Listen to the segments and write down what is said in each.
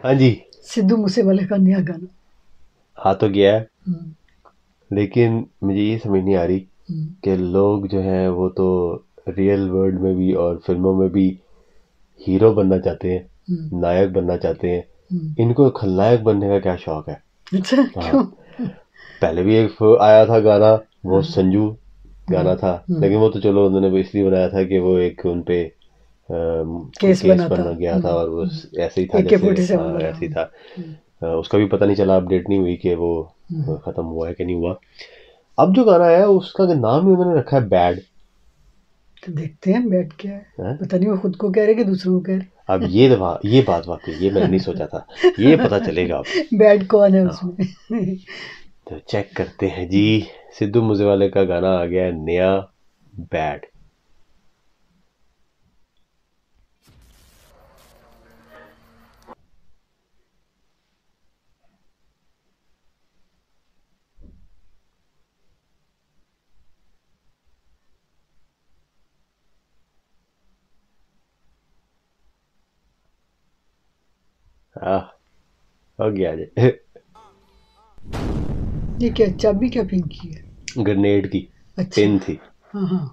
हाँ जी, सिद्धू मूसेवाले का नया गाना। आ तो गया है, हम्म, लेकिन मुझे ये समझ नहीं आ रही हम्म, कि लोग जो हैं वो तो रियल वर्ल्ड में भी और फिल्मों में भी हीरो बनना चाहते हैं, हम्म, नायक बनना चाहते हैं। हम्म। इनको खलनायक बनने का क्या शौक है? अच्छा, हाँ, क्यों? पहले भी एक आया था गाना, वो हाँ, संजू हाँ, गाना था, लेकिन वो तो चलो उन्होंने इसलिए बनाया था कि वो एक उन पे कोई केस केस बना था। बन गया था और वो ऐसे ही था AK जैसे, 47 हाँ वाला। ऐसे ही था। उसका भी पता नहीं चला, अपडेट नहीं हुई कि वो हम्म। खत्म हुआ है कि नहीं हुआ। अब जो गाना आया उसका नाम ही उन्होंने रखा है बैड। तो देखते हैं बैठ क्या है। है? पता नहीं वो खुद को कह रहे कि दूसरों को कह अब ये बात वाकई ये मैंने नहीं सोचा था, ये पता चलेगा अब। रहे। बैड कौन है हाँ, उसमें? तो चेक करते हैं जी। सिद्धू मूसेवाले का गाना आ गया है नया, बैड। हाँ, हो गया जी। ये क्या चाबी क्या पिंकी है? ग्रेनेड की अच्छा। पिन थी। हाँ, हाँ।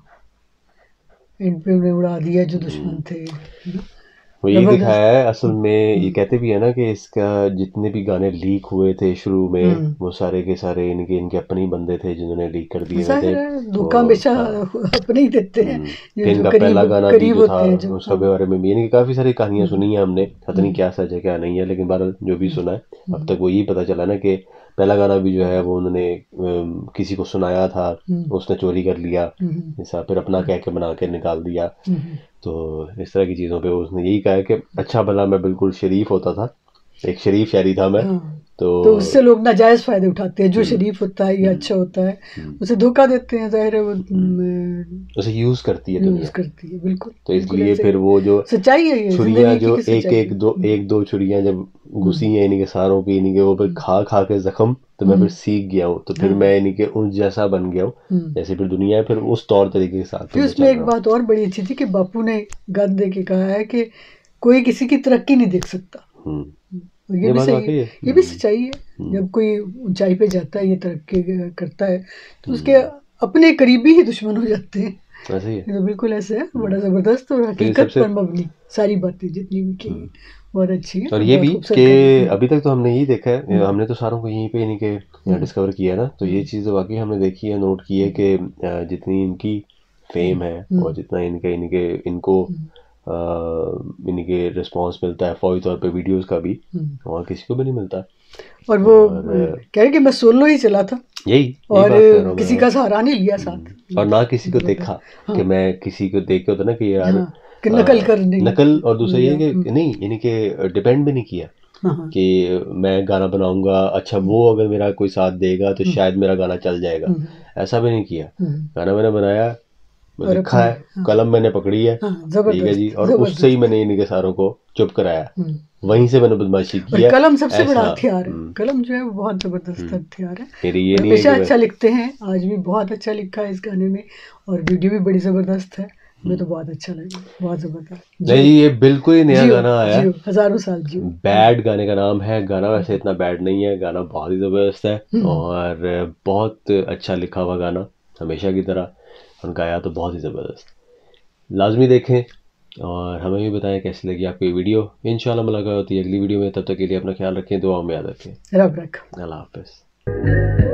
इन पे उन्हें उड़ा दिया जो हम्म, दुश्मन थे, है ना? वो यही जबरदस्त। दिखाया है असल में, ये हम्म, कहते भी है ना कि इसका जितने भी गाने लीक हुए थे शुरू में, हम्म। वो सारे के सारे इनके इनके अपने ही बंदे थे जिन्होंने लीक कर दिए हुए थे। जाहिर है वो धोखा हमेशा हाँ। अपने ही देते हैं, जो फिर जो इनका पहला करीब गाना भी करीब जो था, होते हैं जो। उसका हाँ। बारे में भी यानी कि काफ़ी सारी कहानियां हम्म, सुनी है हमने, पता नहीं हम्म, क्या सच है क्या नहीं है, लेकिन बहरहाल जो भी हम्म, सुना है अब हम्म, तक वो यही पता चला ना कि पहला गाना भी जो है वो उन्होंने किसी को सुनाया था, हम्म, उसने चोरी कर लिया, हम्म, ऐसा फिर अपना कह के बना के निकाल दिया। हम्म, तो इस तरह की चीज़ों पे उसने यही कहा है कि अच्छा भला मैं बिल्कुल शरीफ होता था, एक शरीफ शहरी था मैं। हाँ। तो तो उससे लोग नाजायज फायदे उठाते हैं, जो हम्म, शरीफ होता है या हम्म, अच्छा होता है हम्म, उसे धोखा देते हैं, जाहिर है वो उसे यूज़ करती है यूज दुनिया। करती है। बिल्कुल तो बिल्कुल इसलिए ऐसे ही फिर है। वो जो सच्चाई है, ये छुरियां जिंदगी जो की सच्चाई है। एक दो छुरियां जब घुसी हम्म, हैं इन्हीं के सारों पे, इन्हीं के वो पे हम्म, खा खा के जख्म, तो मैं फिर हम्म, सीख गया हूँ, तो फिर हाँ। मैं इन्हीं के उस जैसा बन गया हूँ हम्म। जैसे फिर दुनिया है, फिर उस तौर तरीके के साथ फिर फिर मैं उसमें चल एक रहा हूँ। बात और बड़ी अच्छी थी कि बापू ने गाद दे के कहा है कि कोई किसी की तरक्की नहीं देख सकता। और ये ये भी बात सही है, वाकई है। ये भी सच्चाई है। हम्म, जब कोई ऊंचाई पे जाता है, ये तरक्की करता है, तो उसके हम्म, अपने करीबी ही दुश्मन हो जाते हैं। ऐसे ही है। ये तो बिल्कुल ऐसे है, बड़ा जबरदस्त और तो ये हकीकत सबसे पर मबनी सारी बातें जितनी भी की हैं, बहुत अच्छी है और और ये बहुत भी कि खूबसूरत गाने। अभी तक तो हमने यही देखा है, हम्म, हमने तो सारों को यहीं पे इन्हीं के हम्म, डिस्कवर किया है ना, तो ये हम्म, चीज़ तो वाकई हमने देखी है, नोट की है कि जितनी इनकी फेम है और हम्म, जितना इनके इनके इनको हम्म, इनके रिस्पांस मिलता है फौरी तौर पे वीडियोस का भी, हम्म। और किसी को भी नहीं मिलता। और वो और कह रहे कि मैं सोलो ही चला था यही यही और बात कर रहा हूँ मैं। किसी का सहारा नहीं लिया साथ। और ना किसी को जबरदस्त। देखा कि हाँ, मैं किसी को देख के होता ना कि यार हाँ, कि नकल कर नकल, और दूसरा लिया। ये कि नहीं यानी कि डिपेंड भी नहीं किया हाँ, हाँ। कि मैं गाना बनाऊंगा, अच्छा वो अगर मेरा कोई साथ देगा तो हम्म, शायद मेरा गाना चल जाएगा, हम्म, ऐसा भी नहीं किया। हम्म। गाना मैंने बनाया, और लिखा अपने। है, हाँ, कलम मैंने पकड़ी है, हाँ, ठीक है जी, जबरदस्त और उससे ही जबरदस्त। मैंने इनके सारों को चुप कराया, हम्म, वहीं से मैंने बदमाशी और की है। कलम सबसे बड़ा ऐसा हथियार है। कलम जो है वो बहुत जबरदस्त हथियार है। मेरी ये और नहीं है हमेशा कि मैं अच्छा लिखते हैं, आज भी बहुत अच्छा लिखा है इस गाने में। और वीडियो भी बड़ी जबरदस्त है। हमें तो बहुत अच्छा लगा, बहुत जबरदस्त। नहीं जियो, जी, ये बिल्कुल ही नया जियो, गाना आया है। जियो, हजारों साल जियो। हाँ जी। बैड गाने का नाम है, गाना वैसे इतना बैड नहीं है, गाना बहुत ही ज़बरदस्त है हम्म। और बहुत अच्छा लिखा हुआ गाना, हमेशा की तरह, और गाया तो बहुत ही ज़बरदस्त। लाजमी देखें और हमें भी बताएं कैसी लगी आपको ये वीडियो। इंशाल्लाह मुलाकात होती है अगली वीडियो में, तब तक के लिए अपना ख्याल रखें, दुआ में याद रखें। रब रख। अल्लाह हाफिज़।